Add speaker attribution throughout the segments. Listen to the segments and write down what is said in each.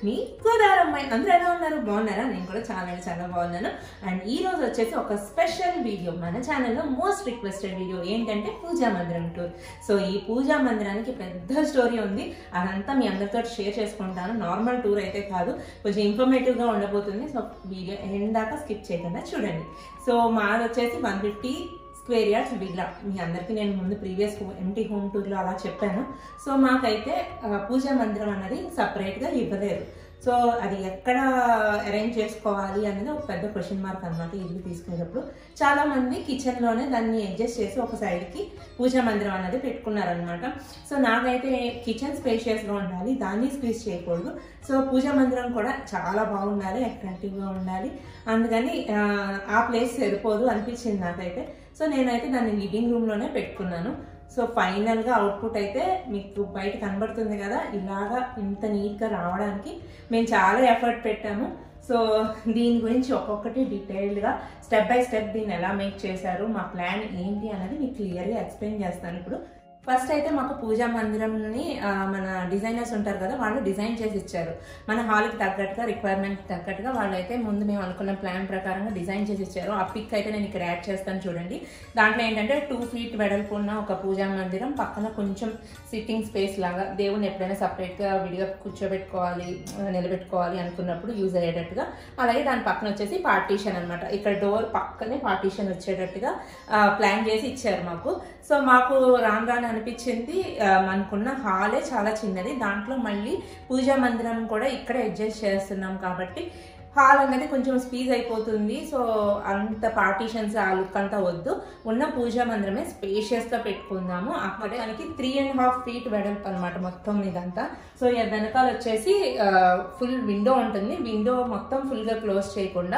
Speaker 1: మీ గోదారమ్మాయి. అందరూ ఎలా ఉన్నారు? బాగున్నారా? నేను కూడా చాలా బాగున్నాను. అండ్ ఈ రోజు వచ్చేసి ఒక స్పెషల్ వీడియో మన ఛానల్లో మోస్ట్ రిక్వెస్టెడ్ వీడియో ఏంటంటే పూజా మందిరం టూర్. సో ఈ పూజా మందిరానికి పెద్ద స్టోరీ ఉంది, అదంతా మీ అందరితో షేర్ చేసుకుంటాను. నార్మల్ టూర్ అయితే కాదు, కొంచెం ఇన్ఫర్మేటివ్గా ఉండబోతుంది. సో వీడియో ఎండ్ దాకా స్కిప్ చేయకుండా చూడండి. సో మాది వచ్చేసి 150 స్క్వేర్ యార్డ్స్ విల్లా. మీ అందరికీ నేను ముందు ప్రీవియస్ ఎంటీ హోమ్ టూర్లో అలా చెప్పాను. సో మాకైతే పూజా మందిరం అనేది సపరేట్గా ఇవ్వలేదు. సో అది ఎక్కడ అరేంజ్ చేసుకోవాలి అనేది ఒక పెద్ద క్వశ్చన్ మార్క్ అనమాట. ఇల్లు తీసుకునేటప్పుడు చాలామంది కిచెన్లోనే దాన్ని అడ్జస్ట్ చేసి ఒక సైడ్కి పూజా మందిరం అనేది పెట్టుకున్నారనమాట. సో నాకైతే కిచెన్ స్పేషియస్గా ఉండాలి, దాన్ని స్క్వీజ్ చేయకూడదు. సో పూజా మందిరం కూడా చాలా బాగుండాలి, అట్రాక్టివ్గా ఉండాలి. అందుకని ఆ ప్లేస్ సరిపోదు అనిపించింది నాకైతే. సో నేనైతే దాన్ని లివింగ్ రూమ్లోనే పెట్టుకున్నాను. సో ఫైనల్గా అవుట్పుట్ అయితే మీకు బయట కనబడుతుంది కదా, ఇలాగా ఇంత నీట్గా రావడానికి మేము చాలా ఎఫర్ట్ పెట్టాము. సో దీని గురించి ఒక్కొక్కటి డీటెయిల్డ్గా స్టెప్ బై స్టెప్ దీన్ని ఎలా మేక్ చేశారు, మా ప్లాన్ ఏంటి అనేది మీకు క్లియర్గా ఎక్స్ప్లెయిన్ చేస్తాను ఇప్పుడు. ఫస్ట్ అయితే మాకు పూజా మందిరంని మన డిజైనర్స్ ఉంటారు కదా, వాళ్ళు డిజైన్ చేసి ఇచ్చారు. మన హాల్కి తగ్గట్టుగా, రిక్వైర్మెంట్ తగ్గట్టుగా వాళ్ళు అయితే ముందు మేము అనుకున్న ప్లాన్ ప్రకారంగా డిజైన్ చేసి ఇచ్చారు. ఆ పిక్ అయితే నేను ఇక్కడ యాడ్ చేస్తాను చూడండి. దాంట్లో ఏంటంటే 2 feet వెడల్పు ఉన్న ఒక పూజా మందిరం, పక్కన కొంచెం సిట్టింగ్ స్పేస్ లాగా, దేవుని ఎప్పుడైనా సపరేట్గా విడిగా కూర్చోబెట్టుకోవాలి, నిలబెట్టుకోవాలి అనుకున్నప్పుడు యూజ్ అయ్యేటట్టుగా. అలాగే దాని పక్కన వచ్చేసి పార్టీషన్ అనమాట, ఇక్కడ డోర్ పక్కనే పార్టీషన్ వచ్చేటట్టుగా ప్లాన్ చేసి ఇచ్చారు మాకు. సో మాకు రాను అనిపించింది మనకున్న హాలే చాలా చిన్నది, దాంట్లో మళ్ళీ పూజా మందిరం కూడా ఇక్కడ అడ్జస్ట్ చేస్తున్నాం కాబట్టి హాల్ అనేది కొంచెం స్పీజ్ అయిపోతుంది. సో అంత పార్టీషన్స్ ఆ లుక్ అంతా వద్దు, ఉన్న పూజా మందిరమే స్పేషియస్గా పెట్టుకుందాము. అక్కడే మనకి 3.5 feet వెడల్పు అనమాట మొత్తం ఇదంతా. సో వెనకాల వచ్చేసి ఫుల్ విండో ఉంటుంది. విండో మొత్తం ఫుల్గా క్లోజ్ చేయకుండా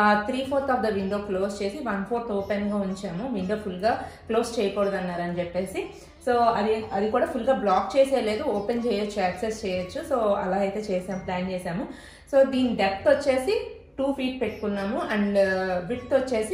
Speaker 1: 3/4 ఆఫ్ ద విండో క్లోజ్ చేసి 1/4 ఓపెన్గా ఉంచాము. విండో ఫుల్గా క్లోజ్ చేయకూడదు అన్నారని చెప్పేసి. సో అది కూడా ఫుల్గా బ్లాక్ చేసేయలేదు, ఓపెన్ చేయొచ్చు, యాక్సెస్ చేయొచ్చు. సో అలా అయితే ప్లాన్ చేసాము. సో దీని డెప్త్ వచ్చేసి 2 feet పెట్టుకున్నాము, అండ్ విడ్త్ వచ్చేసి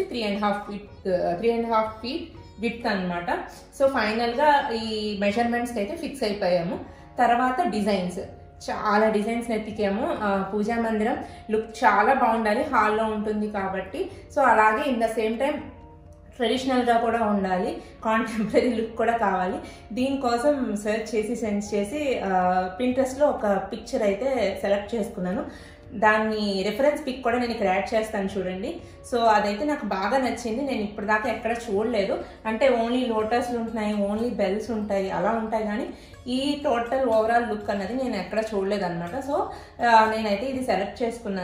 Speaker 1: 3.5 feet విడ్త్ అనమాట. సో ఫైనల్గా ఈ మెజర్మెంట్స్కి అయితే ఫిక్స్ అయిపోయాము. తర్వాత చాలా డిజైన్స్ ఎత్తికాము. పూజా మందిరం లుక్ చాలా బాగుండాలి, హాల్లో ఉంటుంది కాబట్టి. సో అలాగే ఇన్ ద సేమ్ టైం ట్రెడిషనల్గా కూడా ఉండాలి, కాంటెంపరీ లుక్ కూడా కావాలి. దీనికోసం సెర్చ్ చేసి పింట్రెస్ట్లో ఒక పిక్చర్ అయితే సెలెక్ట్ చేసుకున్నాను. దాన్ని రెఫరెన్స్ పిక్ కూడా నేను ఇక్కడ యాడ్ చేస్తాను చూడండి. సో అదైతే నాకు బాగా నచ్చింది. నేను ఇప్పటిదాకా ఎక్కడ చూడలేదు. అంటే ఓన్లీ లోటస్లు ఉంటున్నాయి, ఓన్లీ బెల్స్ ఉంటాయి, అలా ఉంటాయి, కానీ ఈ టోటల్ ఓవరాల్ లుక్ అనేది నేను ఎక్కడ చూడలేదు అనమాట. సో నేనైతే ఇది సెలెక్ట్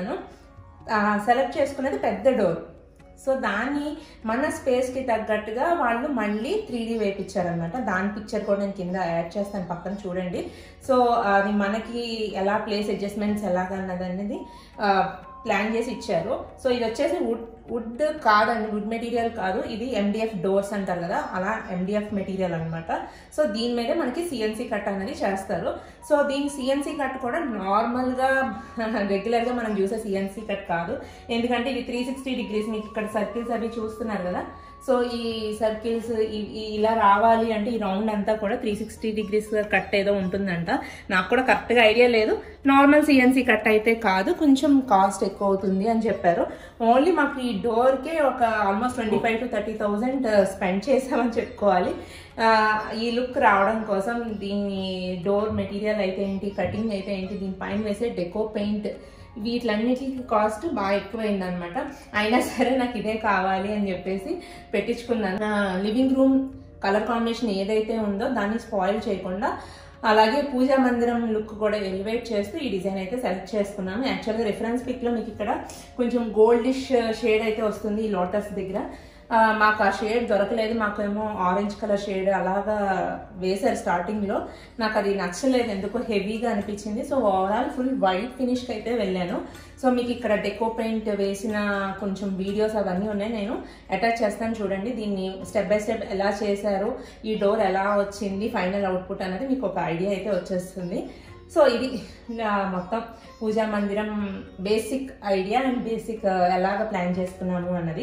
Speaker 1: చేసుకున్నది పెద్ద డోర్. సో దాన్ని మన స్పేస్కి తగ్గట్టుగా వాళ్ళు మళ్ళీ 3D వేయించారనమాట. దాని పిక్చర్ కూడా నేను కింద యాడ్ చేస్తాను, పక్కన చూడండి. సో అది మనకి ఎలా ప్లేస్ అడ్జస్ట్మెంట్స్ ఎలాగన్నది అనేది ప్లాన్ చేసి ఇచ్చారు. సో ఇది వచ్చేసి వుడ్ కాదండి, వుడ్ మెటీరియల్ కాదు, ఇది MDF డోర్స్ అంటారు కదా, అలా MDF మెటీరియల్ అనమాట. సో దీని మీద మనకి CNC కట్ అనేది చేస్తారు. సో దీని CNC కట్ కూడా నార్మల్గా రెగ్యులర్గా మనం చూసే CNC కట్ కాదు, ఎందుకంటే ఇది 360 degrees. మీకు ఇక్కడ సర్కిల్స్ అవి చూస్తున్నారు కదా. సో ఈ సర్కిల్స్ ఇలా రావాలి అంటే ఈ రౌండ్ అంతా కూడా 360 degrees కట్ ఏదో ఉంటుందంట. నాకు కూడా కరెక్ట్గా ఐడియా లేదు. నార్మల్ CNC కట్ అయితే కాదు, కొంచెం కాస్ట్ ఎక్కువ అవుతుంది అని చెప్పారు. ఓన్లీ మాకు ఈ డోర్కే ఒక ఆల్మోస్ట్ 25,000 to 30,000 స్పెండ్ చేసామని చెప్పుకోవాలి ఈ లుక్ రావడం కోసం. దీని డోర్ మెటీరియల్ అయితే ఏంటి, కటింగ్ అయితే ఏంటి, దీనిపైన వేసే డెకో పెయింట్, వీటిలన్నిటికి కాస్ట్ బాగా ఎక్కువైంది అనమాట. అయినా సరే నాకు ఇదే కావాలి అని చెప్పేసి పెట్టించుకున్నాను. లివింగ్ రూమ్ కలర్ కాంబినేషన్ ఏదైతే ఉందో దాన్ని స్పాయిల్ చేయకుండా, అలాగే పూజా మందిరం లుక్ కూడా ఎలివేట్ చేస్తూ ఈ డిజైన్ అయితే సెలెక్ట్ చేసుకున్నాను. యాక్చువల్గా రిఫరెన్స్ పిక్లో మీకు ఇక్కడ కొంచెం గోల్డిష్ షేడ్ అయితే వస్తుంది ఈ లోటస్ దగ్గర. మాకు ఆ షేడ్ దొరకలేదు, మాకేమో ఆరెంజ్ కలర్ షేడ్ అలాగా వేశారు స్టార్టింగ్లో. నాకు అది నచ్చలేదు, ఎందుకో హెవీగా అనిపించింది. సో ఓవరాల్ ఫుల్ వైట్ ఫినిష్కి అయితే వెళ్ళాను. సో మీకు ఇక్కడ డెకో పెయింట్ వేసిన కొంచెం వీడియోస్ అవన్నీ ఉన్నాయి, నేను అటాచ్ చేస్తాను చూడండి. దీన్ని స్టెప్ బై స్టెప్ ఎలా చేశారు, ఈ డోర్ ఎలా వచ్చింది, ఫైనల్ అవుట్పుట్ అనేది మీకు ఒక ఐడియా అయితే వచ్చేస్తుంది. సో ఇది మొత్తం పూజా మందిరం బేసిక్ ఐడియా అండ్ బేసిక్ ఎలాగ ప్లాన్ చేసుకున్నాము అన్నది.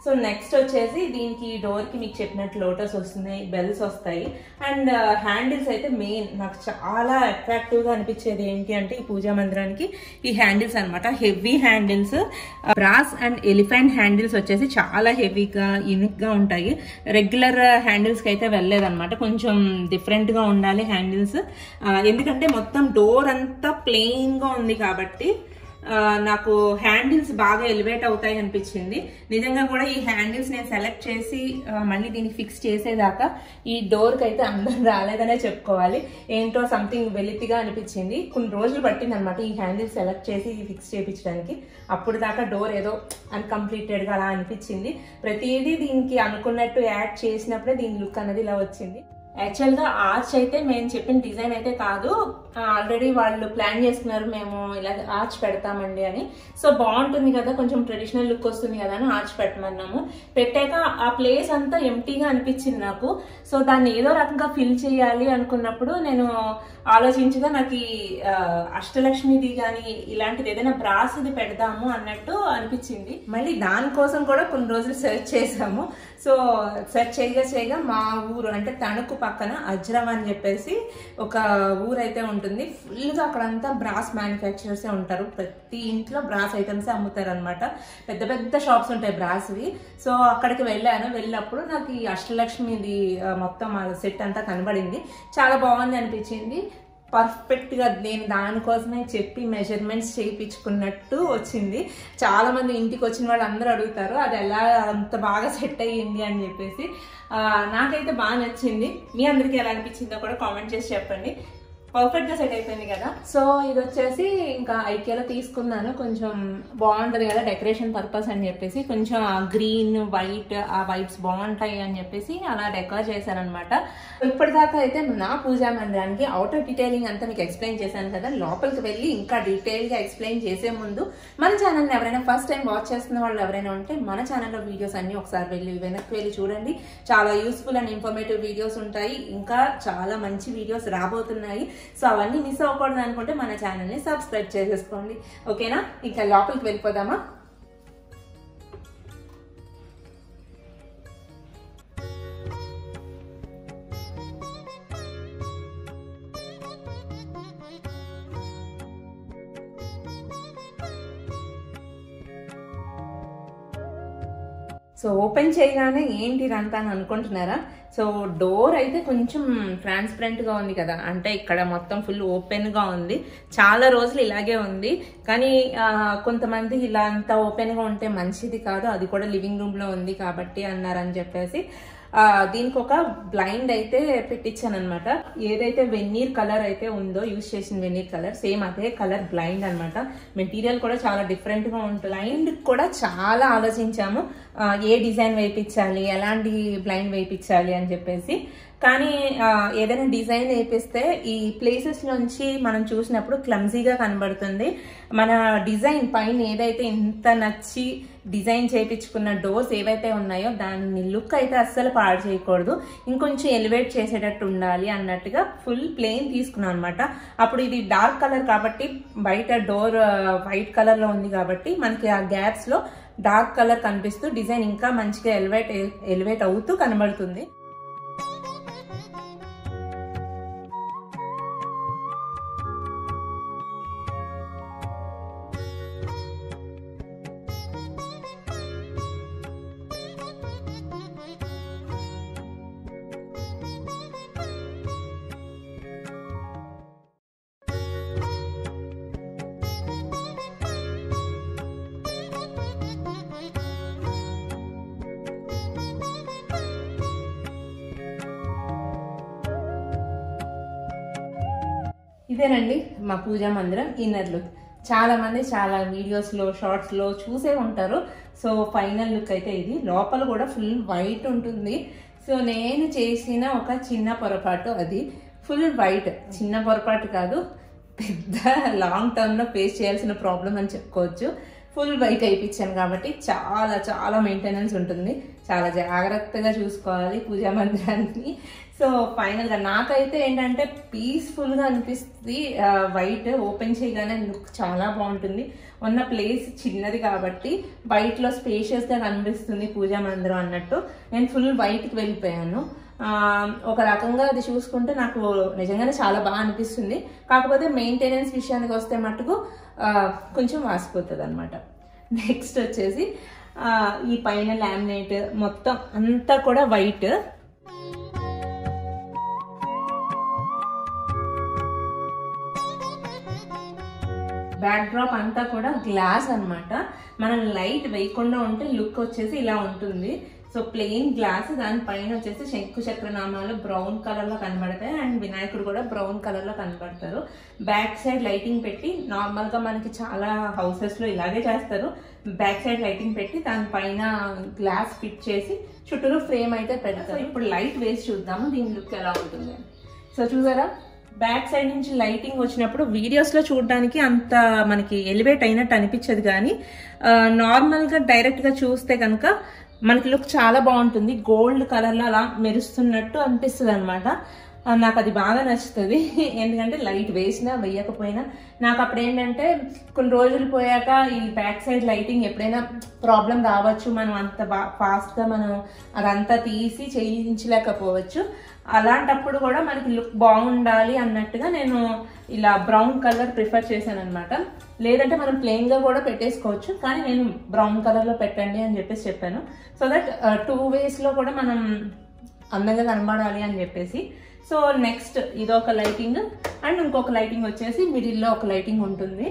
Speaker 1: సో నెక్స్ట్ వచ్చేసి దీనికి డోర్కి మీకు చెప్పినట్టు లోటస్ వస్తున్నాయి, బెల్స్ వస్తాయి. అండ్ హ్యాండిల్స్ అయితే మెయిన్ నాకు చాలా అట్రాక్టివ్గా అనిపించేది ఏంటి అంటే ఈ పూజా మందిరానికి ఈ హ్యాండిల్స్ అనమాట. Heavy handles, brass and elephant handles వచ్చేసి చాలా హెవీగా యూనిక్గా ఉంటాయి. రెగ్యులర్ హ్యాండిల్స్కి అయితే వెళ్ళలేదన్నమాట, కొంచెం డిఫరెంట్గా ఉండాలి హ్యాండిల్స్. ఎందుకంటే మొత్తం డోర్ అంతా ప్లెయిన్గా ఉంది కాబట్టి నాకు హ్యాండిల్స్ బాగా ఎలివేట్ అవుతాయి అనిపించింది. నిజంగా కూడా ఈ హ్యాండిల్స్ నేను సెలెక్ట్ చేసి మళ్ళీ దీన్ని ఫిక్స్ చేసేదాకా ఈ డోర్కి అయితే అందరం రాలేదనే చెప్పుకోవాలి. ఏంటో సంథింగ్ వెలితిగా అనిపించింది. కొన్ని రోజులు పట్టింది అనమాట ఈ హ్యాండిల్స్ సెలెక్ట్ చేసి ఫిక్స్ చేయించడానికి. అప్పుడు దాకా డోర్ ఏదో అన్కంప్లీటెడ్గా అలా అనిపించింది. ప్రతిదీ దీనికి అనుకున్నట్టు యాడ్ చేసినప్పుడే దీని లుక్ అనేది ఇలా వచ్చింది. యాక్చువల్గా ఆర్చ్ అయితే మేము చెప్పిన డిజైన్ అయితే కాదు, ఆల్రెడీ వాళ్ళు ప్లాన్ చేసుకున్నారు మేము ఇలా ఆర్చ్ పెడతామండి అని. సో బాగుంటుంది కదా, కొంచెం ట్రెడిషనల్ లుక్ వస్తుంది కదా అని ఆర్చ్ పెట్టమన్నాము. పెట్టాక ఆ ప్లేస్ అంతా ఎంటీగా అనిపించింది నాకు. సో దాన్ని ఏదో రకంగా ఫిల్ చేయాలి అనుకున్నప్పుడు నేను ఆలోచించగా నాకు ఈ అష్టలక్ష్మిది కానీ ఇలాంటిది ఏదైనా బ్రాస్ది పెడదాము అన్నట్టు అనిపించింది. మళ్ళీ దానికోసం కూడా కొన్ని రోజులు సెర్చ్ చేసాము. సో సెర్చ్ చేయగా మా ఊరు అంటే తణుకు పక్కన అజ్రం అని చెప్పేసి ఒక ఊరు అయితే ఉంటుంది. ఫుల్గా అక్కడంతా బ్రాస్ మ్యానుఫ్యాక్చరర్సే ఉంటారు. ప్రతి ఇంట్లో బ్రాస్ ఐటమ్సే అమ్ముతారు అనమాట. పెద్ద పెద్ద షాప్స్ ఉంటాయి బ్రాస్వి. సో అక్కడికి వెళ్ళినప్పుడు నాకు ఈ అష్టలక్ష్మిది మొత్తం సెట్ అంతా కనబడింది. చాలా బాగుంది అనిపించింది. పర్ఫెక్ట్గా నేను దానికోసమే చెప్పి మెజర్మెంట్స్ చేయించుకున్నట్టు వచ్చింది. చాలా మంది ఇంటికి వచ్చిన వాళ్ళు అందరూ అడుగుతారు అది ఎలా అంత బాగా సెట్ అయ్యింది అని చెప్పేసి. నాకైతే బాగా నచ్చింది. మీ అందరికీ ఎలా అనిపించిందో కూడా కామెంట్ చేసి చెప్పండి. పర్ఫెక్ట్గా సెట్ అయిపోయింది కదా. సో ఇది వచ్చేసి ఇంకా ఐకియాలో తీసుకున్నాను. కొంచెం బాగుంటుంది కదా డెకరేషన్ పర్పస్ అని చెప్పేసి కొంచెం గ్రీన్ వైట్ ఆ వైట్స్ బాగుంటాయి అని చెప్పేసి అలా డెకర్ చేశాను అనమాట. ఇప్పటిదాకా అయితే నా పూజా మందిరానికి అవుటర్ డీటెయిలింగ్ అంతా మీకు ఎక్స్ప్లెయిన్ చేశాను కదా. లోపలికి వెళ్ళి ఇంకా డీటెయిల్గా ఎక్స్ప్లెయిన్ చేసే ముందు మన ఛానల్ని ఎవరైనా ఫస్ట్ టైం వాచ్ చేస్తున్న వాళ్ళు ఎవరైనా ఉంటే మన ఛానల్లో వీడియోస్ అన్ని ఒకసారి వెనక్కి వెళ్ళి చూడండి. చాలా యూస్ఫుల్ అండ్ ఇన్ఫర్మేటివ్ వీడియోస్ ఉంటాయి. ఇంకా చాలా మంచి వీడియోస్ రాబోతున్నాయి. సో అవన్నీ మిస్ అవ్వకూడదు అనుకుంటే మన ఛానల్ని సబ్స్క్రైబ్ చేసేసుకోండి. ఓకేనా, ఇంకా లోపలికి వెళ్ళిపోదామా. సో ఓపెన్ చేయగానే ఏంటి ఇదంతా అని అనుకుంటున్నారా. సో డోర్ అయితే కొంచెం ట్రాన్స్పరెంట్గా ఉంది కదా, అంటే ఇక్కడ మొత్తం ఫుల్ ఓపెన్గా ఉంది. చాలా రోజులు ఇలాగే ఉంది. కానీ కొంతమంది ఇలా అంతా ఓపెన్గా ఉంటే మంచిది కాదు, అది కూడా లివింగ్ రూమ్లో ఉంది కాబట్టి అన్నారని చెప్పేసి దీనికి ఒక బ్లైండ్ అయితే పెట్టించాను అనమాట. ఏదైతే వెన్నీర్ కలర్ అయితే ఉందో యూజ్ చేసిన వెన్నీర్ కలర్ సేమ్ అదే కలర్ బ్లైండ్ అనమాట. మెటీరియల్ కూడా చాలా డిఫరెంట్గా ఉంటుంది. బ్లైండ్ కూడా చాలా ఆలోచించాము ఏ డిజైన్ వేయించాలి, ఎలాంటి బ్లైండ్ వేయించాలి అని చెప్పేసి. కానీ ఏదైనా డిజైన్ వేపిస్తే ఈ ప్లేసెస్ నుంచి మనం చూసినప్పుడు క్లమ్జీగా కనబడుతుంది. మన డిజైన్ పైన ఏదైతే ఇంత నచ్చి డిజైన్ చేయించుకున్న డోర్స్ ఏవైతే ఉన్నాయో దాని లుక్ అయితే అస్సలు పాడు చేయకూడదు, ఇంకొంచెం ఎలివేట్ చేసేటట్టు ఉండాలి అన్నట్టుగా ఫుల్ ప్లెయిన్ తీసుకున్నాను అనమాట. అప్పుడు ఇది డార్క్ కలర్ కాబట్టి బయట డోర్ వైట్ కలర్లో ఉంది కాబట్టి మనకి ఆ గ్యాప్స్లో డార్క్ కలర్ కనిపిస్తూ డిజైన్ ఇంకా మంచిగా ఎలివేట్ అవుతూ కనబడుతుంది. ఇదేనండి మా పూజా మందిరం ఇన్నర్ లుక్. చాలా మంది చాలా వీడియోస్లో షార్ట్స్లో చూసే ఉంటారు. సో ఫైనల్ లుక్ అయితే ఇది. లోపల కూడా ఫుల్ వైట్ ఉంటుంది. సో నేను చేసిన ఒక చిన్న పొరపాటు, అది ఫుల్ వైట్. చిన్న పొరపాటు కాదు, పెద్ద లాంగ్ టర్మ్లో ఫేస్ చేయాల్సిన ప్రాబ్లం అని చెప్పుకోవచ్చు. ఫుల్ వైట్ అయిపించాను కాబట్టి చాలా చాలా మెయింటెనెన్స్ ఉంటుంది, చాలా జాగ్రత్తగా చూసుకోవాలి పూజా మందిరాన్ని. సో ఫైనల్గా నాకైతే ఏంటంటే పీస్ఫుల్గా అనిపిస్తుంది. వైట్ ఓపెన్ చేయగానే లుక్ చాలా బాగుంటుంది. ఉన్న ప్లేస్ చిన్నది కాబట్టి వైట్లో స్పేషియస్గా కనిపిస్తుంది పూజా మందిరం అన్నట్టు. నేను ఫుల్ వైట్కి వెళ్ళిపోయాను. ఒక రకంగా అది చూసుకుంటే నాకు నిజంగానే చాలా బాగా అనిపిస్తుంది. కాకపోతే మెయింటెనెన్స్ విషయానికి వస్తే మటుకు కొంచెం వాసిపోతుంది అనమాట. నెక్స్ట్ వచ్చేసి ఈ పైన లామినేట్ మొత్తం అంతా కూడా వైట్. బ్యాక్ డ్రాప్ అంతా కూడా గ్లాస్ అనమాట. మనం లైట్ వేయకుండా ఉంటే లుక్ వచ్చేసి ఇలా ఉంటుంది. సో ప్లెయిన్ గ్లాస్, దానిపైన వచ్చేసి శంకు చక్రనామాలు బ్రౌన్ కలర్ లో కనబడతాయి అండ్ వినాయకుడు కూడా బ్రౌన్ కలర్ లో కనబడతారు. బ్యాక్ సైడ్ లైటింగ్ పెట్టి, నార్మల్ గా మనకి చాలా హౌసెస్ లో ఇలాగే చేస్తారు, బ్యాక్ సైడ్ లైటింగ్ పెట్టి దానిపైన గ్లాస్ ఫిట్ చేసి చుట్టూరు ఫ్రేమ్ అయితే పెడతారు. ఇప్పుడు లైట్ వేసి చూద్దాము దీని లుక్ ఎలా ఉంటుంది. సో చూసారా, బ్యాక్ సైడ్ నుంచి లైటింగ్ వచ్చినప్పుడు వీడియోస్లో చూడడానికి అంత మనకి ఎలివేట్ అయినట్టు అనిపించదు, కానీ నార్మల్గా డైరెక్ట్గా చూస్తే కనుక మనకి లుక్ చాలా బాగుంటుంది. గోల్డ్ కలర్లో అలా మెరుస్తున్నట్టు అనిపిస్తుంది అనమాట. నాకు అది బాగా నచ్చుతుంది. ఎందుకంటే లైట్ వేసినా వేయకపోయినా నాకు అప్పుడు ఏంటంటే కొన్ని రోజులు పోయాక ఈ బ్యాక్ సైడ్ లైటింగ్ ఎప్పుడైనా ప్రాబ్లం రావచ్చు, మనం అంత ఫాస్ట్గా మనం అదంతా తీసి చేయించలేకపోవచ్చు. అలాంటప్పుడు కూడా మనకి లుక్ బాగుండాలి అన్నట్టుగా నేను ఇలా బ్రౌన్ కలర్ ప్రిఫర్ చేశాను అనమాట. లేదంటే మనం ప్లెయిన్గా కూడా పెట్టేసుకోవచ్చు, కానీ నేను బ్రౌన్ కలర్లో పెట్టండి అని చెప్పాను. సో దట్ 2 వేస్లో కూడా మనం అందంగా కనబడాలి అని చెప్పేసి. సో నెక్స్ట్ ఇదొక లైటింగ్ అండ్ ఇంకొక లైటింగ్ వచ్చేసి మిడిల్లో ఒక లైటింగ్ ఉంటుంది.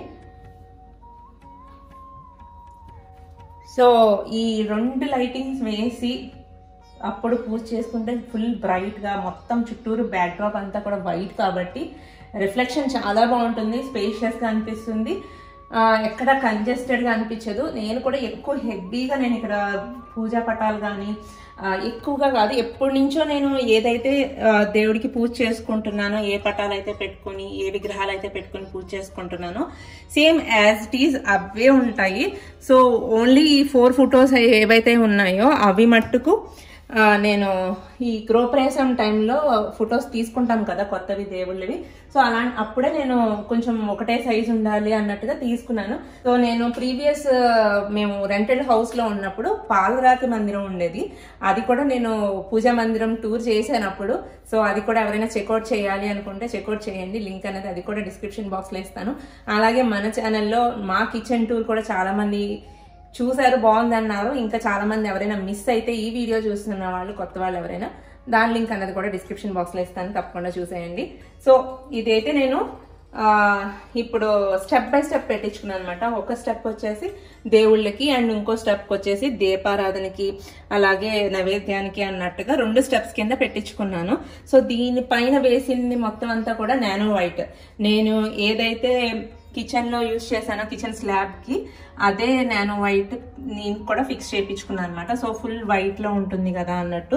Speaker 1: సో ఈ 2 లైటింగ్స్ వేసి అప్పుడు పూజ చేసుకుంటే ఫుల్ బ్రైట్గా మొత్తం చుట్టూరు బ్యాక్ డ్రాప్ అంతా కూడా వైట్ కాబట్టి రిఫ్లెక్షన్ చాలా బాగుంటుంది, స్పేషియస్గా అనిపిస్తుంది, ఎక్కడ కంజెస్టెడ్గా అనిపించదు. నేను కూడా ఎక్కువ హెవీగా నేను ఇక్కడ పూజా పటాలు కానీ ఎక్కువగా కాదు, ఎప్పటి నుంచో నేను ఏదైతే దేవుడికి పూజ చేసుకుంటున్నానో, ఏ పటాలు అయితే పెట్టుకుని ఏ విగ్రహాలు అయితే పెట్టుకుని పూజ చేసుకుంటున్నానో సేమ్ యాజ్ ఇట్ ఈజ్ అవే ఉంటాయి. సో ఓన్లీ ఈ 4 ఫొటోస్ ఏవైతే ఉన్నాయో అవి మట్టుకు నేను ఈ గృహప్రవేశం టైంలో ఫొటోస్ తీసుకుంటాం కదా కొత్తవి దేవుళ్ళవి. సో అప్పుడే నేను కొంచెం ఒకటే సైజు ఉండాలి అన్నట్టుగా తీసుకున్నాను. సో నేను ప్రీవియస్ మేము రెంటెడ్ హౌస్లో ఉన్నప్పుడు పాలరాతి మందిరం ఉండేది, అది కూడా నేను పూజా మందిరం టూర్ చేశానప్పుడు. సో అది కూడా ఎవరైనా చెక్అవుట్ చేయాలి అనుకుంటే చెక్అవుట్ చేయండి, లింక్ అనేది అది కూడా డిస్క్రిప్షన్ బాక్స్లో ఇస్తాను. అలాగే మన ఛానల్లో మా కిచెన్ టూర్ కూడా చాలామంది చూసారు, బాగుందన్నారు. ఇంకా చాలా మంది ఎవరైనా మిస్ అయితే ఈ వీడియో చూస్తున్న వాళ్ళు, కొత్త వాళ్ళు ఎవరైనా, దాని లింక్ అనేది కూడా డిస్క్రిప్షన్ బాక్స్లో ఇస్తాను, తప్పకుండా చూసేయండి. సో ఇదైతే నేను ఇప్పుడు స్టెప్ బై స్టెప్ పెట్టించుకున్నాను అనమాట. ఒక స్టెప్ వచ్చేసి దేవుళ్ళకి అండ్ ఇంకో స్టెప్ వచ్చేసి దీపారాధనకి అలాగే నైవేద్యానికి అన్నట్టుగా 2 స్టెప్స్ కింద పెట్టించుకున్నాను. సో దీనిపైన వేసింది మొత్తం అంతా కూడా నానో వైట్. నేను ఏదైతే కిచెన్లో యూజ్ చేశానో కిచెన్ స్లాబ్కి అదే నానో వైట్ నేను కూడా ఫిక్స్ చేయించుకున్నాను అనమాట. సో ఫుల్ వైట్లో ఉంటుంది కదా అన్నట్టు.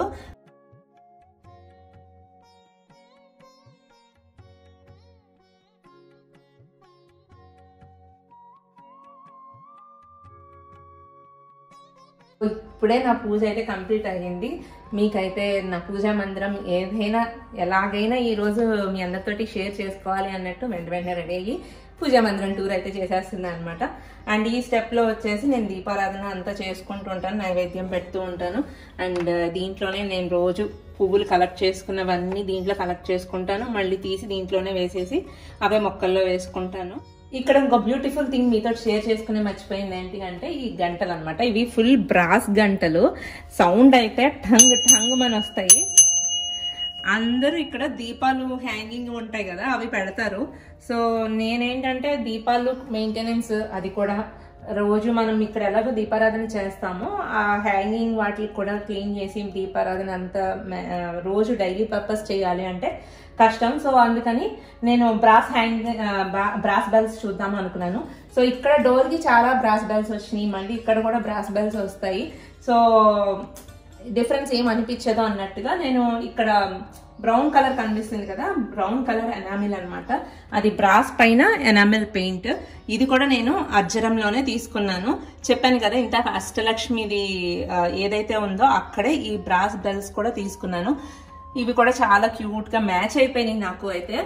Speaker 1: ఇప్పుడే నా పూజ అయితే కంప్లీట్ అయ్యింది. మీకైతే నా పూజా మందిరం ఏదైనా ఎలాగైనా ఈరోజు మీ అందరితోటి షేర్ చేసుకోవాలి అన్నట్టు వెంటనే రెడీ అయ్యి పూజా మందిరం టూర్ అయితే చేసేస్తున్నాను అనమాట. అండ్ ఈ స్టెప్లో వచ్చేసి నేను దీపారాధన అంతా చేసుకుంటూ ఉంటాను, నైవేద్యం పెడుతూ ఉంటాను. అండ్ దీంట్లోనే నేను రోజు పువ్వులు కలెక్ట్ చేసుకున్నవన్నీ దీంట్లో కలెక్ట్ చేసుకుంటాను, మళ్ళీ తీసి దీంట్లోనే వేసేసి అవే మొక్కల్లో వేసుకుంటాను. ఇక్కడ ఇంకో బ్యూటిఫుల్ థింగ్ మీతో షేర్ చేసుకునే మర్చిపోయింది ఏంటి అంటే ఈ గంటలు అనమాట. ఇవి ఫుల్ బ్రాస్ గంటలు, సౌండ్ అయితే ఠంగ్ ఠంగ్ మన వస్తాయి. అందరూ ఇక్కడ దీపాలు హ్యాంగింగ్ ఉంటాయి కదా అవి పెడతారు. సో నేనేంటంటే దీపాలు మెయింటెనెన్స్ అది కూడా రోజు మనం ఇక్కడ ఎలాగో దీపారాధన చేస్తామో ఆ హ్యాంగింగ్ వాటికి కూడా క్లీన్ చేసి దీపారాధన అంతా రోజు డైలీ పర్పస్ చేయాలి అంటే కష్టం. సో అందుకని నేను బ్రాస్ బెల్స్ చూద్దాం అనుకున్నాను. సో ఇక్కడ డోర్కి చాలా బ్రాస్ బెల్స్ వచ్చినాయి, మళ్ళీ ఇక్కడ కూడా బ్రాస్ బెల్స్ వస్తాయి. సో డిఫరెన్స్ ఏం అనిపించదు అన్నట్టుగా నేను ఇక్కడ బ్రౌన్ కలర్ కనిపిస్తుంది కదా, బ్రౌన్ కలర్ ఎనామిల్ అనమాట. అది బ్రాస్ పైన ఎనామిల్ పెయింట్. ఇది కూడా నేను అజ్జరంలోనే తీసుకున్నాను. చెప్పాను కదా ఇంత అష్టలక్ష్మిది ఏదైతే ఉందో అక్కడే ఈ బ్రాస్ బెల్స్ కూడా తీసుకున్నాను. ఇవి కూడా చాలా క్యూట్ గా మ్యాచ్ అయిపోయినాయి నాకు అయితే.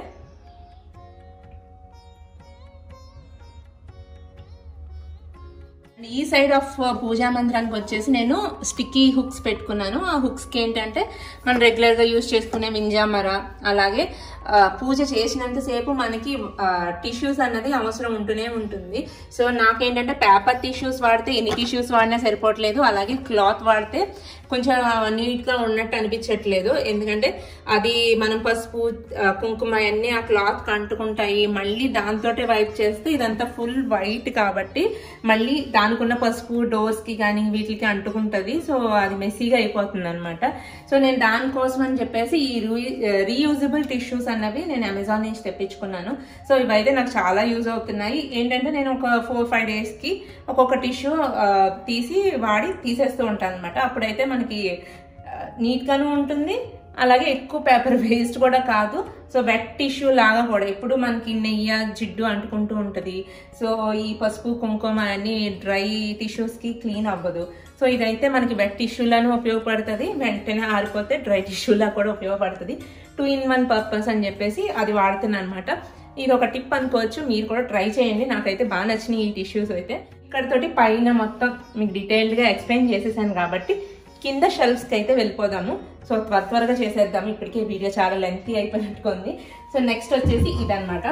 Speaker 1: ఈ సైడ్ ఆఫ్ పూజా మందిరానికి వచ్చేసి నేను స్టిక్కీ హుక్స్ పెట్టుకున్నాను. ఆ హుక్స్ కి ఏంటంటే మనం రెగ్యులర్ గా యూజ్ చేసుకునే వింజామర, అలాగే పూజ చేసినంతసేపు మనకి టిష్యూస్ అన్నది అవసరం ఉంటూనే ఉంటుంది. సో నాకేంటంటే పేపర్ టిష్యూస్ వాడితే ఎన్ని టిష్యూస్ వాడినా సరిపోవట్లేదు, అలాగే క్లాత్ వాడితే కొంచెం నీట్ గా ఉన్నట్టు అనిపించట్లేదు. ఎందుకంటే అది మనం పసుపు కుంకుమ అన్ని ఆ క్లాత్ అంటుకుంటాయి. మళ్ళీ దాంతోటే వైప్ చేస్తే ఇదంతా ఫుల్ వైట్ కాబట్టి మళ్ళీ దానికున్న పసుపు డోర్స్ కి కానీ వీటికి అంటుకుంటది. సో అది మెస్సీగా అయిపోతుంది అనమాట. సో నేను దానికోసం అని చెప్పేసి ఈ రీయూజబుల్ టిష్యూస్ అన్నవి నేను అమెజాన్ నుంచి తెప్పించుకున్నాను. సో ఇవైతే నాకు చాలా యూజ్ అవుతున్నాయి. ఏంటంటే నేను ఒక 4-5 డేస్ కి ఒక్కొక్క టిష్యూ తీసి వాడి తీసేస్తూ ఉంటాను అనమాట. అప్పుడైతే మనకి నీట్ గాను ఉంటుంది, అలాగే ఎక్కువ పేపర్ వేస్ట్ కూడా కాదు. సో వెట్ టిష్యూ లాగా కూడా ఇప్పుడు మనకి నెయ్యి జిడ్డు అంటుకుంటూ ఉంటుంది. సో ఈ పసుపు కుంకుమ అన్ని డ్రై టిష్యూస్ కి క్లీన్ అవ్వదు. సో ఇదైతే మనకి వెట్ టిష్యూలాను ఉపయోగపడుతుంది, వెంటనే ఆరిపోతే డ్రై టిష్యూలా కూడా ఉపయోగపడుతుంది. 2-in-1 పర్పస్ అని చెప్పేసి అది వాడుతున్నాను అనమాట. ఇది ఒక టిప్ అనుకోవచ్చు, మీరు కూడా ట్రై చేయండి. నాకైతే బాగా నచ్చినాయి ఈ టిష్యూస్ అయితే. ఇక్కడతోటి పైన మొత్తం మీకు డీటెయిల్డ్ గా ఎక్స్ప్లెయిన్ చేసేసాను కాబట్టి కింద షెల్ఫ్స్ కి అయితే వెళ్ళిపోదాము. సో త్వరగా చేసేద్దాము, ఇప్పటికే వీడియో చాలా లెంతీ అయిపోయినట్టుకుంది. సో నెక్స్ట్ వచ్చేసి ఇదన్నమాట.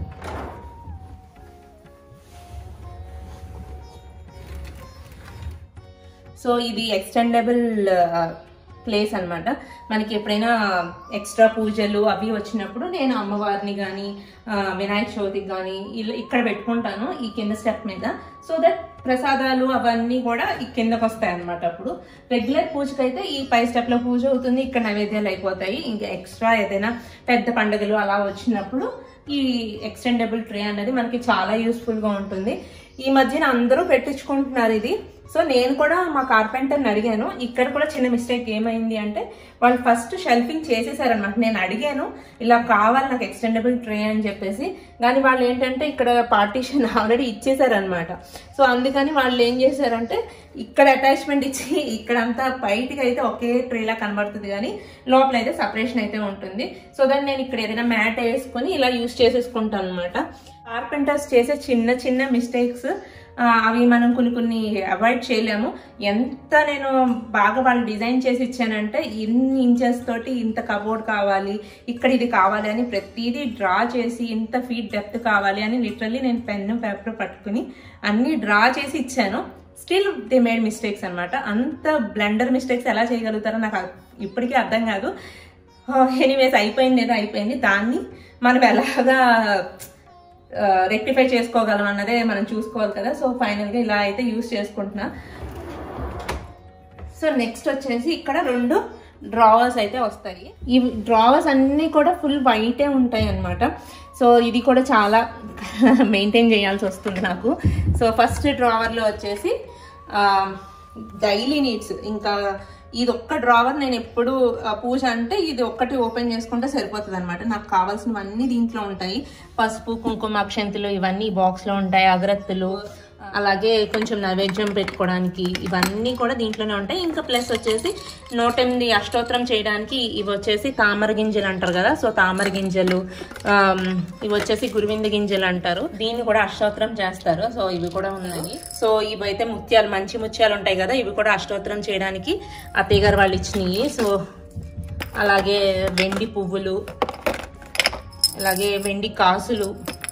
Speaker 1: సో ఇది ఎక్స్టెండబుల్ ప్లేస్ అనమాట. మనకి ఎప్పుడైనా ఎక్స్ట్రా పూజలు అవి వచ్చినప్పుడు నేను అమ్మవారిని కానీ వినాయక చవితికి కానీ ఇక్కడ పెట్టుకుంటాను ఈ కింద స్టెప్ మీద. సో దట్ ప్రసాదాలు అవన్నీ కూడా ఈ కిందకు వస్తాయి అనమాట. అప్పుడు రెగ్యులర్ పూజకైతే ఈ పై స్టెప్ లో పూజ అవుతుంది, ఇక్కడ నైవేద్యాలు అయిపోతాయి. ఇంకా ఎక్స్ట్రా ఏదైనా పెద్ద పండుగలు అలా వచ్చినప్పుడు ఈ ఎక్స్టెండబుల్ ట్రే అనేది మనకి చాలా యూస్ఫుల్ గా ఉంటుంది. ఈ మధ్యన అందరూ పెట్టించుకుంటున్నారు ఇది. సో నేను కూడా మా కార్పెంటర్ని అడిగాను. ఇక్కడ కూడా చిన్న మిస్టేక్ ఏమైంది అంటే వాళ్ళు ఫస్ట్ షెల్ఫింగ్ చేసేసారనమాట. నేను అడిగాను ఇలా కావాలి నాకు ఎక్స్టెండబుల్ ట్రే అని చెప్పేసి, కానీ వాళ్ళు ఏంటంటే ఇక్కడ పార్టీషన్ ఆల్రెడీ ఇచ్చేసారనమాట. సో అందుకని వాళ్ళు ఏం చేశారంటే ఇక్కడ అటాచ్మెంట్ ఇచ్చి ఇక్కడంతా బయటికి అయితే ఒకే ట్రేలా కనబడుతుంది, కానీ లోపల అయితే సపరేషన్ అయితే ఉంటుంది. సో దాన్ని నేను ఇక్కడ ఏదైనా మ్యాట్ వేసుకొని ఇలా యూజ్ చేసేసుకుంటాను అనమాట. కార్పెంటర్స్ చేసే చిన్న మిస్టేక్స్ అవి మనం కొన్ని అవాయిడ్ చేయలేము. ఎంత నేను బాగా వాళ్ళు డిజైన్ చేసి ఇచ్చానంటే ఇన్ని ఇంచెస్ తోటి ఇంత కబోర్డ్ కావాలి, ఇక్కడ ఇది కావాలి అని ప్రతిదీ డ్రా చేసి ఇంత ఫీట్ డెప్త్ కావాలి అని లిటరల్లీ నేను పెన్ను పేపర్ పట్టుకుని అన్ని డ్రా చేసి ఇచ్చాను. స్టిల్ దే మేడ్ మిస్టేక్స్ అనమాట. అంత బ్లెండర్ మిస్టేక్స్ ఎలా చేయగలుగుతారో నాకు ఇప్పటికీ అర్థం కాదు. ఎనీవేస్ అయిపోయింది. దాన్ని మనం ఎలాగా రెక్టిఫై చేసుకోగలం అన్నదే మనం చూసుకోవాలి కదా. సో ఫైనల్ గా ఇలా అయితే యూజ్ చేసుకుంటున్నా. సో నెక్స్ట్ వచ్చేసి ఇక్కడ 2 డ్రావర్స్ అయితే వస్తాయి. ఈ డ్రావర్స్ అన్ని కూడా ఫుల్ వైటే ఉంటాయి అన్నమాట. సో ఇది కూడా చాలా మెయింటైన్ చేయాల్సి వస్తుంది నాకు. సో ఫస్ట్ డ్రావర్ లో వచ్చేసి డైలీ నీడ్స్, ఇంకా ఇది ఒక్క డ్రావర్ నేను ఎప్పుడు పూజ అంటే ఇది ఒక్కటి ఓపెన్ చేసుకుంటే సరిపోతుంది అనమాట. నాకు కావాల్సినవన్నీ దీంట్లో ఉంటాయి. పసుపు కుంకుమ అక్షంతులు ఇవన్నీ ఈ బాక్స్ లో ఉంటాయి, అగరత్తులు, అలాగే కొంచెం నైవేద్యం పెట్టుకోవడానికి ఇవన్నీ కూడా దీంట్లోనే ఉంటాయి. ఇంకా ప్లస్ వచ్చేసి 108 అష్టోత్తరం చేయడానికి ఇవి వచ్చేసి తామర గింజలు అంటారు కదా. సో తామర గింజలు, ఇవి వచ్చేసి గురువింద గింజలు అంటారు, దీన్ని కూడా అష్టోత్తరం చేస్తారు. సో ఇవి కూడా ఉన్నాయి. సో ఇవి అయితే ముత్యాలు, మంచి ముత్యాలు ఉంటాయి కదా, ఇవి కూడా అష్టోత్తరం చేయడానికి అత్తయ్య గారు వాళ్ళు ఇచ్చినాయి. సో అలాగే వెండి పువ్వులు, అలాగే వెండి కాసులు,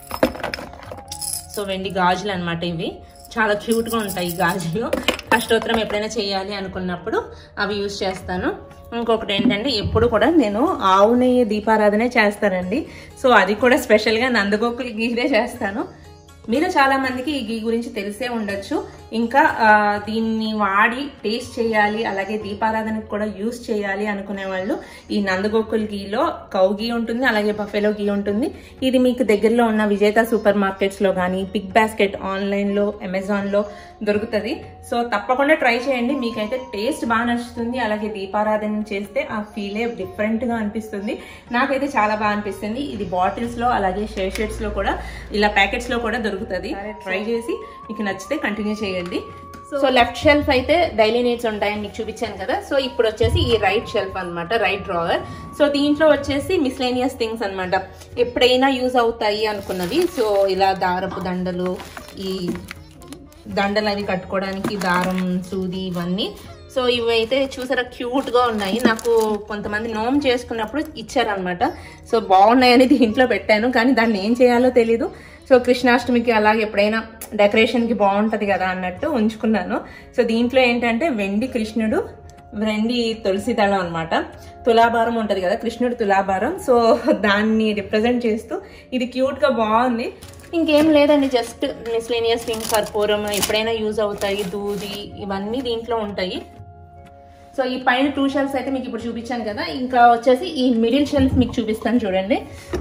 Speaker 1: సో వెండి గాజులు అనమాట. ఇవి చాలా క్యూట్ గా ఉంటాయి ఈ గాజులు. అష్టోత్తరం ఎప్పుడైనా చేయాలి అనుకున్నప్పుడు అవి యూజ్ చేస్తాను. ఇంకొకటి ఏంటంటే ఎప్పుడు కూడా నేను ఆవు నెయ్యి దీపారాధనే చేస్తానండి. సో అది కూడా స్పెషల్ గా నందగోకుల గీరే చేస్తాను. మీరు చాలా మందికి ఈ గీ గురించి తెలిసే ఉండొచ్చు. ఇంకా దీన్ని వాడి టేస్ట్ చేయాలి, అలాగే దీపారాధనకు కూడా యూస్ చేయాలి అనుకునే వాళ్ళు ఈ నందగోకుల్ గీలో కౌ గీ ఉంటుంది, అలాగే బఫెలో గీ ఉంటుంది. ఇది మీకు దగ్గరలో ఉన్న విజేత సూపర్ మార్కెట్స్లో కానీ, బిగ్ బాస్కెట్ ఆన్లైన్లో, అమెజాన్లో దొరుకుతుంది. సో తప్పకుండా ట్రై చేయండి, మీకైతే టేస్ట్ బాగా నచ్చుతుంది. అలాగే దీపారాధన చేస్తే ఆ ఫీలే డిఫరెంట్గా అనిపిస్తుంది. నాకైతే చాలా బాగా అనిపిస్తుంది. ఇది బాటిల్స్లో అలాగే షేషెట్స్లో కూడా, ఇలా ప్యాకెట్స్లో కూడా దొరుకుతుంది. ట్రై చేసి మీకు నచ్చితే కంటిన్యూ చేయండి. సో లెఫ్ట్ షెల్ఫ్ అయితే డైలీ నీడ్స్ ఉంటాయని మీకు చూపించాను కదా. సో ఇప్పుడు వచ్చేసి ఈ రైట్ షెల్ఫ్ అనమాట, రైట్ డ్రావర్. సో దీంట్లో వచ్చేసి మిస్లేనియస్ థింగ్స్ అనమాట, ఎప్పుడైనా యూజ్ అవుతాయి అనుకున్నవి. సో ఇలా దారపు దండలు, ఈ దండలు అవి కట్టుకోవడానికి దారం, సూది, ఇవన్నీ. సో ఇవైతే చూసారా క్యూట్గా ఉన్నాయి. నాకు కొంతమంది నోమ్ చేసుకున్నప్పుడు ఇచ్చారనమాట. సో బాగున్నాయని దీంట్లో పెట్టాను, కానీ దాన్ని ఏం చేయాలో తెలీదు. సో కృష్ణాష్టమికి అలాగే ఎప్పుడైనా డెకరేషన్కి బాగుంటుంది కదా అన్నట్టు ఉంచుకున్నాను. సో దీంట్లో ఏంటంటే వెండి కృష్ణుడు, వెండి తులసి దళం అనమాట. తులాభారం ఉంటుంది కదా, కృష్ణుడు తులాభారం. సో దాన్ని రిప్రజెంట్ చేస్తూ ఇది క్యూట్గా బాగుంది. ఇంకేం లేదండి, జస్ట్ మిస్లేనియస్ థింగ్స్, కర్పూరం, ఎప్పుడైనా యూజ్ అవుతాయి, దూది, ఇవన్నీ దీంట్లో ఉంటాయి. సో ఈ పైన 2 షెల్ఫ్స్ అయితే మీకు ఇప్పుడు చూపించాను కదా. ఇంకా వచ్చేసి ఈ మిడిల్ షెల్ఫ్ మీకు చూపిస్తాను చూడండి.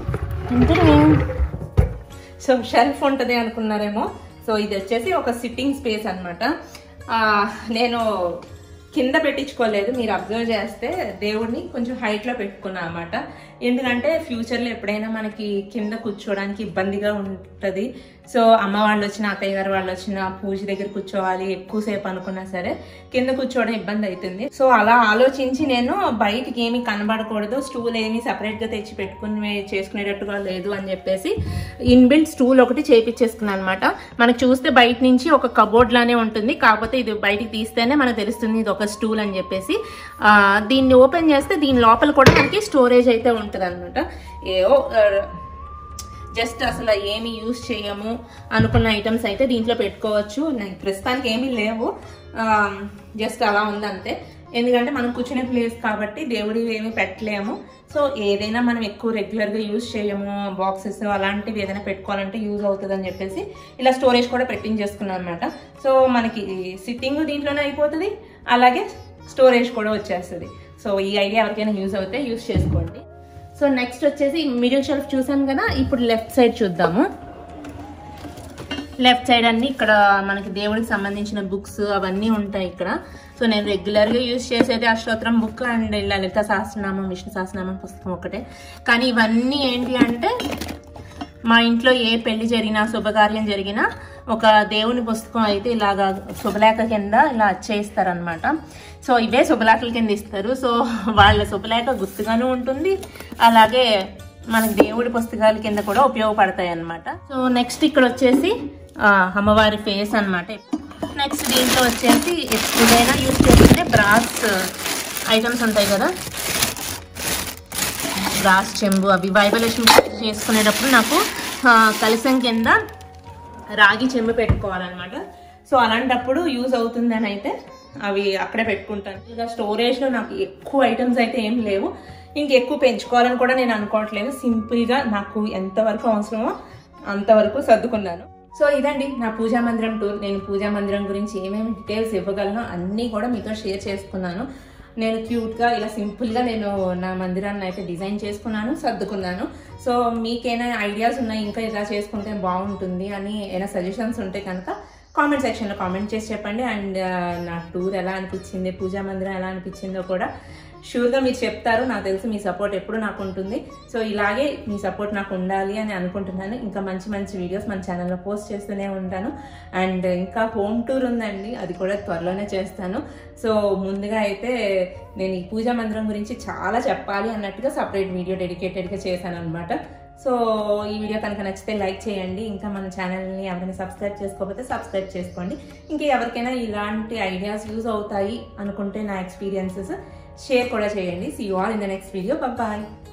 Speaker 1: సో షెల్ఫ్ ఉంటుంది అనుకున్నారేమో. సో ఇది వచ్చేసి ఒక సిట్టింగ్ స్పేస్ అనమాట. నేను కింద పెట్టించుకోలేదు, మీరు అబ్జర్వ్ చేస్తే దేవుడిని కొంచెం హైట్లో పెట్టుకున్నా అనమాట. ఎందుకంటే ఫ్యూచర్లో ఎప్పుడైనా మనకి కింద కూర్చోవడానికి ఇబ్బందిగా ఉంటుంది. సో అమ్మ వాళ్ళు వచ్చిన, అత్తయ్య గారు వాళ్ళు వచ్చిన, పూజ దగ్గర కూర్చోవాలి ఎక్కువసేపు అనుకున్నా సరే కింద కూర్చోవడం ఇబ్బంది అవుతుంది. సో అలా ఆలోచించి నేను బయటికి ఏమీ కనబడకూడదు, స్టూల్ ఏమీ సపరేట్గా తెచ్చి పెట్టుకుని చేసుకునేటట్టుగా లేదు అని చెప్పేసి ఇన్బిల్ట్ స్టూల్ ఒకటి చేయించేసుకున్నాను అనమాట. మనకు చూస్తే బయట నుంచి ఒక కబోర్డ్ లానే ఉంటుంది, కాకపోతే ఇది బయటికి తీస్తేనే మనకు తెలుస్తుంది ఇది ఒక స్టూల్ అని చెప్పేసి. దీన్ని ఓపెన్ చేస్తే దీని లోపల కూడా మనకి స్టోరేజ్ అయితే ఉంటుంది అనమాట. ఏవో జస్ట్ అసలు ఏమి యూజ్ చేయము అనుకున్న ఐటమ్స్ అయితే దీంట్లో పెట్టుకోవచ్చు. ప్రస్తుతానికి ఏమీ లేవు, జస్ట్ అలా ఉందంతే. ఎందుకంటే మనం కూర్చునే ప్లేస్ కాబట్టి దేవుడి ఏమీ పెట్టలేము. సో ఏదైనా మనం ఎక్కువ రెగ్యులర్గా యూజ్ చేయము, బాక్సెస్ అలాంటివి ఏదైనా పెట్టుకోవాలంటే యూజ్ అవుతుంది అని చెప్పేసి ఇలా స్టోరేజ్ కూడా పెట్టించేసుకున్నాం అనమాట. సో మనకి సిట్టింగ్ దీంట్లోనే అయిపోతుంది, అలాగే స్టోరేజ్ కూడా వచ్చేస్తుంది. సో ఈ ఐడియా ఎవరికైనా యూజ్ అవుతే యూజ్ చేసుకోండి. సో నెక్స్ట్ వచ్చేసి మిడిల్ షెల్ఫ్ చూసాం కదా, ఇప్పుడు లెఫ్ట్ సైడ్ చూద్దాము. లెఫ్ట్ సైడ్ అన్ని ఇక్కడ మనకి దేవుడికి సంబంధించిన బుక్స్ అవన్నీ ఉంటాయి ఇక్కడ. సో నేను రెగ్యులర్గా యూజ్ చేసేది అష్టోత్తరం బుక్ అండ్ ఇలా లలిత సహస్రనామం, విష్ణు సహస్రనామం పుస్తకం ఒకటే. కానీ ఇవన్నీ ఏంటి అంటే మా ఇంట్లో ఏ పెళ్లి జరిగినా, శుభకార్యం జరిగినా ఒక దేవుని పుస్తకం అయితే ఇలాగా శుభలేఖ కింద ఇలా చేయిస్తారనమాట. సో ఇవే శుభలేఖల కింద ఇస్తారు. సో వాళ్ళ శుభలేఖ గుర్తుగాను ఉంటుంది, అలాగే మనకి దేవుడి పుస్తకాల కింద కూడా ఉపయోగపడతాయి అన్నమాట. సో నెక్స్ట్ ఇక్కడ వచ్చేసి అమ్మవారి ఫేస్ అనమాట. నెక్స్ట్ దీంట్లో వచ్చేసి ఎప్పుడైనా యూజ్ చేసుకునే బ్రాస్ ఐటమ్స్ ఉంటాయి కదా, బ్రాస్ చెంబు, అవి వైబలక్ష్మి చేసుకునేటప్పుడు నాకు కలసం కింద రాగి చెంబు పెట్టుకోవాలన్నమాట. సో అలాంటప్పుడు యూజ్ అవుతుందని అయితే అవి అక్కడే పెట్టుకుంటాను. ఇక స్టోరేజ్లో నాకు ఎక్కువ ఐటమ్స్ అయితే ఏం లేవు, ఇంకెక్కువ పెంచుకోవాలని కూడా నేను అనుకోవట్లేదు. సింపుల్గా నాకు ఎంతవరకు అవసరమో అంతవరకు సర్దుకున్నాను. సో ఇదండి నా పూజా మందిరం టూర్. నేను పూజా మందిరం గురించి ఏమేమి డీటెయిల్స్ ఇవ్వగలను అన్నీ కూడా మీతో షేర్ చేసుకున్నాను. నేను క్యూట్గా ఇలా సింపుల్గా నేను నా మందిరాన్ని అయితే డిజైన్ చేసుకున్నాను, సర్దుకున్నాను. సో మీకేమైనా ఐడియాస్ ఉన్నాయి ఇంకా ఇలా చేసుకుంటే బాగుంటుంది అని ఏమైనా సజెషన్స్ ఉంటే కనుక కామెంట్ సెక్షన్లో కామెంట్ చేసి చెప్పండి. అండ్ నా టూర్ ఎలా అనిపించింది, పూజా మందిరం ఎలా అనిపించిందో కూడా షూర్గా మీరు చెప్తారు. నాకు తెలిసి మీ సపోర్ట్ ఎప్పుడు నాకు ఉంటుంది. సో ఇలాగే మీ సపోర్ట్ నాకు ఉండాలి అని అనుకుంటున్నాను. ఇంకా మంచి మంచి వీడియోస్ మన ఛానల్లో పోస్ట్ చేస్తూనే ఉంటాను. అండ్ ఇంకా హోమ్ టూర్ ఉందండి, అది కూడా త్వరలోనే చేస్తాను. సో ముందుగా అయితే నేను ఈ పూజా మందిరం గురించి చాలా చెప్పాలి అన్నట్టుగా సపరేట్ వీడియో డెడికేటెడ్గా చేశాను అనమాట. సో ఈ వీడియో కనుక నచ్చితే లైక్ చేయండి. ఇంకా మన ఛానల్ని ఎవరైనా సబ్స్క్రైబ్ చేసుకోకపోతే సబ్స్క్రైబ్ చేసుకోండి. ఇంకా ఎవరికైనా ఇలాంటి ఐడియాస్ యూజ్ అవుతాయి అనుకుంటే నా ఎక్స్పీరియన్సెస్ షేర్ కూడా చేయండి. See you all in the next video. Bye.